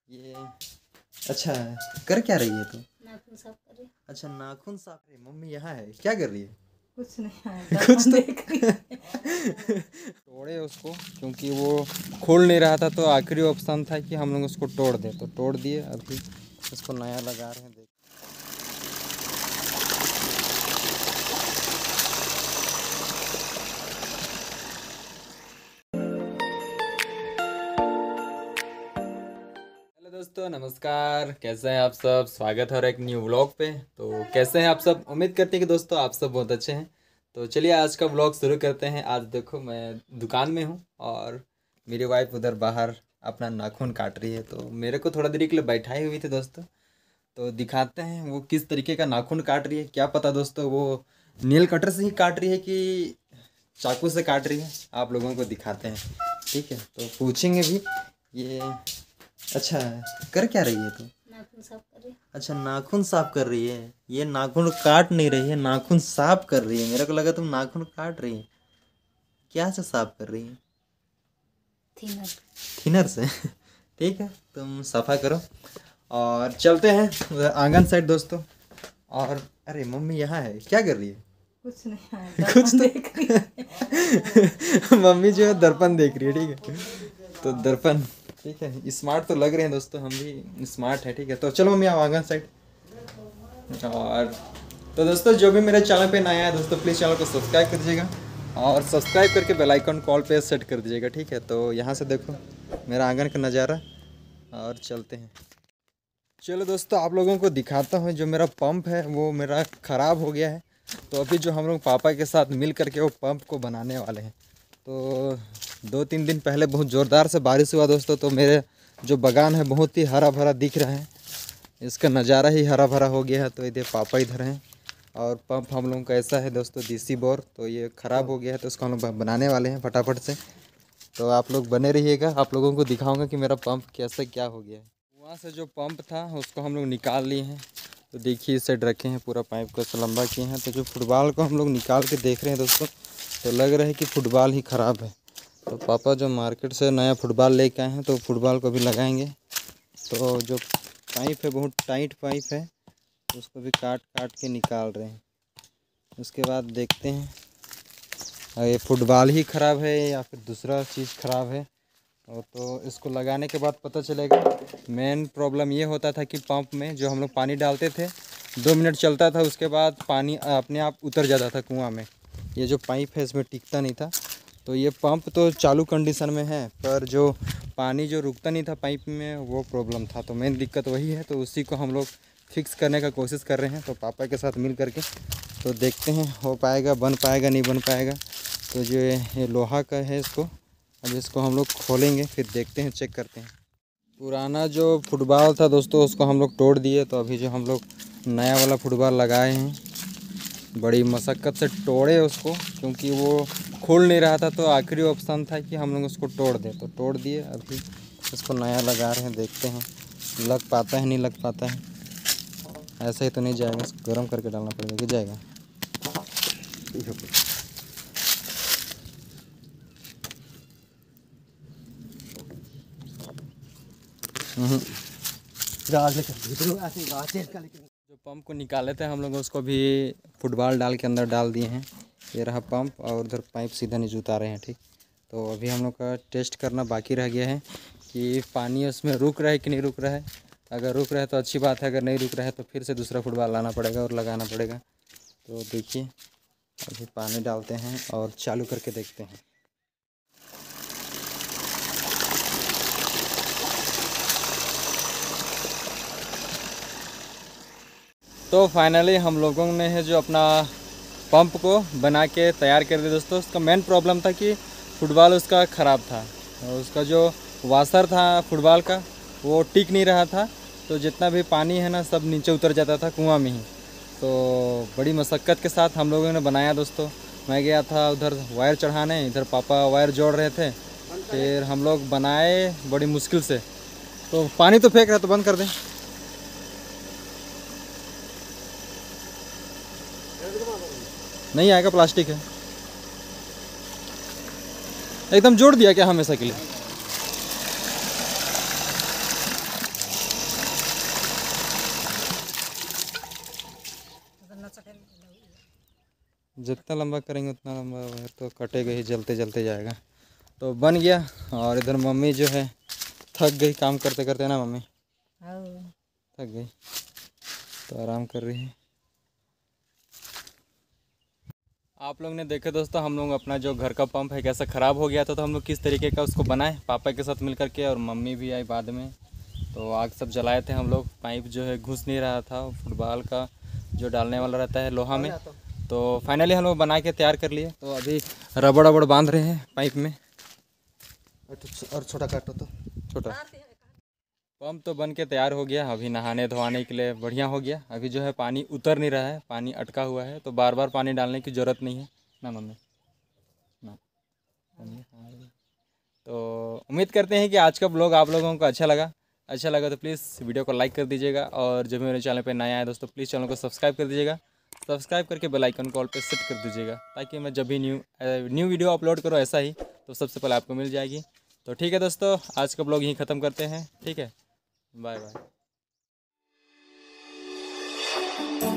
ये अच्छा है। कर क्या रही है तू? नाखून साफ कर रही। अच्छा नाखून साफ रही है। मम्मी यहाँ है, क्या कर रही है? कुछ नहीं है, कुछ तो देख रही है। तोड़े उसको क्योंकि वो खोल नहीं रहा था, तो आखिरी ऑप्शन था कि हम लोग उसको तोड़ दें, तो तोड़ दिए। अभी उसको नया लगा रहे हैं। देख हेलो दोस्तों, नमस्कार। कैसे हैं आप सब? स्वागत है और एक न्यू व्लॉग पे। तो कैसे हैं आप सब? उम्मीद करते हैं कि दोस्तों आप सब बहुत अच्छे हैं। तो चलिए आज का व्लॉग शुरू करते हैं। आज देखो मैं दुकान में हूँ और मेरी वाइफ उधर बाहर अपना नाखून काट रही है, तो मेरे को थोड़ा देरी के लिए बैठाई हुई थी दोस्तों। तो दिखाते हैं वो किस तरीके का नाखून काट रही है। क्या पता दोस्तों वो नेल कटर से ही काट रही है कि चाकू से काट रही है, आप लोगों को दिखाते हैं। ठीक है, तो पूछेंगे भी। ये अच्छा है। कर क्या रही है तू? नाखून साफ कर रही। अच्छा नाखून साफ कर रही है। ये नाखून काट नहीं रही है, नाखून साफ कर रही है। मेरे को लगा तुम नाखून काट रही है। क्या से साफ कर रही है? थिनर। थिनर से। ठीक है, तुम सफा करो और चलते हैं उधर आंगन साइड दोस्तों। और अरे मम्मी यहाँ है, क्या कर रही है? कुछ नहीं है, कुछ तो देख रही है। मम्मी जो है दर्पण देख रही है। ठीक है, तो दर्पण ठीक है। स्मार्ट तो लग रहे हैं दोस्तों, हम भी स्मार्ट है। ठीक है, तो चलो मम्मी आओ आंगन साइड। और तो दोस्तों जो भी मेरे चैनल पे नया है दोस्तों, प्लीज़ चैनल को सब्सक्राइब कर दीजिएगा और सब्सक्राइब करके बेल आइकन कॉल पे सेट कर दीजिएगा। ठीक है, तो यहाँ से देखो मेरा आंगन का नज़ारा और चलते हैं। चलो दोस्तों आप लोगों को दिखाता हूँ। जो मेरा पंप है वो मेरा ख़राब हो गया है, तो अभी जो हम लोग पापा के साथ मिल करके वो पंप को बनाने वाले हैं। तो 2-3 दिन पहले बहुत ज़ोरदार से बारिश हुआ दोस्तों, तो मेरे जो बागान है बहुत ही हरा भरा दिख रहा है। इसका नज़ारा ही हरा भरा हो गया है। तो इधर पापा इधर हैं और पंप हम लोगों का ऐसा है दोस्तों, देसी बोर। तो ये ख़राब हो गया है, तो इसको हम लोग बनाने वाले हैं फटाफट से। तो आप लोग बने रहिएगा, आप लोगों को दिखाऊंगा कि मेरा पंप कैसे क्या हो गया है। वहाँ से जो पंप था उसको हम लोग निकाल लिए हैं। तो देखिए इस साइड रखे हैं, पूरा पाइप को ऐसा लंबा किए हैं। तो जो फुटबॉल को हम लोग निकाल के देख रहे हैं दोस्तों, तो लग रहा है कि फुटबॉल ही ख़राब है। तो पापा जो मार्केट से नया फुटबॉल लेके आए हैं, तो फुटबॉल को भी लगाएंगे। तो जो पाइप है बहुत टाइट पाइप है, तो उसको भी काट काट के निकाल रहे हैं। उसके बाद देखते हैं ये फुटबॉल ही ख़राब है या फिर दूसरा चीज़ ख़राब है। और तो इसको लगाने के बाद पता चलेगा। मेन प्रॉब्लम ये होता था कि पंप में जो हम लोग पानी डालते थे 2 मिनट चलता था, उसके बाद पानी अपने आप उतर जाता था कुआं में। ये जो पाइप है इसमें टिकता नहीं था। तो ये पंप तो चालू कंडीशन में है, पर जो पानी जो रुकता नहीं था पाइप में वो प्रॉब्लम था। तो मेन दिक्कत वही है, तो उसी को हम लोग फिक्स करने का कोशिश कर रहे हैं। तो पापा के साथ मिल करके तो देखते हैं हो पाएगा, बन पाएगा, नहीं बन पाएगा। तो जो ये लोहा का है इसको अब इसको हम लोग खोलेंगे, फिर देखते हैं, चेक करते हैं। पुराना जो फुटबॉल था दोस्तों उसको हम लोग तोड़ दिए। तो अभी जो हम लोग नया वाला फुटबॉल लगाए हैं, बड़ी मशक्क़त से तोड़े उसको क्योंकि वो खोल नहीं रहा था। तो आखिरी ऑप्शन था कि हम लोग उसको तोड़ दें, तो तोड़ दिए। अभी इसको नया लगा रहे हैं, देखते हैं लग पाता है नहीं लग पाता है। ऐसा ही तो नहीं जाएगा, इसको गर्म करके डालना पड़ेगा कि जाएगा। जो पंप को निकाले थे हम लोग उसको भी फुटबॉल डाल के अंदर डाल दिए हैं। ये रहा पंप और उधर पाइप सीधा नीचे उतारे हैं। ठीक, तो अभी हम लोग का टेस्ट करना बाकी रह गया है कि पानी उसमें रुक रहा है कि नहीं रुक रहा है। अगर रुक रहा है तो अच्छी बात है, अगर नहीं रुक रहा है तो फिर से दूसरा फुटबॉल लाना पड़ेगा और लगाना पड़ेगा। तो देखिए अभी पानी डालते हैं और चालू करके देखते हैं। तो फाइनली हम लोगों ने है जो अपना पंप को बना के तैयार कर दिया दोस्तों। उसका मेन प्रॉब्लम था कि फुटबॉल उसका ख़राब था और उसका जो वाशर था फुटबॉल का वो टिक नहीं रहा था। तो जितना भी पानी है ना सब नीचे उतर जाता था कुआं में ही। तो बड़ी मशक्क़त के साथ हम लोगों ने बनाया दोस्तों। मैं गया था उधर वायर चढ़ाने, इधर पापा वायर जोड़ रहे थे, फिर हम लोग बनाए बड़ी मुश्किल से। तो पानी तो फेंक रहा, तो बंद कर दें। नहीं आएगा, प्लास्टिक है। एकदम जोड़ दिया क्या हमेशा के लिए? जितना लंबा करेंगे उतना लंबा वायर तो कटेगा ही, जलते जलते जाएगा। तो बन गया। और इधर मम्मी जो है थक गई काम करते करते ना मम्मी, हाँ। थक गई तो आराम कर रही है। आप लोग ने देखे दोस्तों, हम लोग अपना जो घर का पंप है कैसा ख़राब हो गया था, तो हम लोग किस तरीके का उसको बनाए पापा के साथ मिल करके, और मम्मी भी आई बाद में। तो आग सब जलाए थे हम लोग। पाइप जो है घुस नहीं रहा था, फुटबॉल का जो डालने वाला रहता है लोहा में। तो फाइनली हम लोग बना के तैयार कर लिए। तो अभी रबड़ रबड़ बांध रहे हैं पाइप में। और छोटा काटो तो छोटा पंप तो बन के तैयार हो गया। अभी नहाने धोने के लिए बढ़िया हो गया। अभी जो है पानी उतर नहीं रहा है, पानी अटका हुआ है, तो बार बार पानी डालने की ज़रूरत नहीं है ना मम्मी ना मम्मी। हाँ। तो उम्मीद करते हैं कि आज का ब्लॉग आप लोगों को अच्छा लगा। अच्छा लगा तो प्लीज़ वीडियो को लाइक कर दीजिएगा, और जो मेरे चैनल पर नया है दोस्तों प्लीज़ चैनल को सब्सक्राइब कर दीजिएगा। सब्सक्राइब करके बेल आइकन को ऑल पे सेट कर दीजिएगा, ताकि मैं जब भी न्यू वीडियो अपलोड करूँ ऐसा ही तो सबसे पहले आपको मिल जाएगी। तो ठीक है दोस्तों, आज का ब्लॉग यहीं ख़त्म करते हैं। ठीक है, बाय बाय।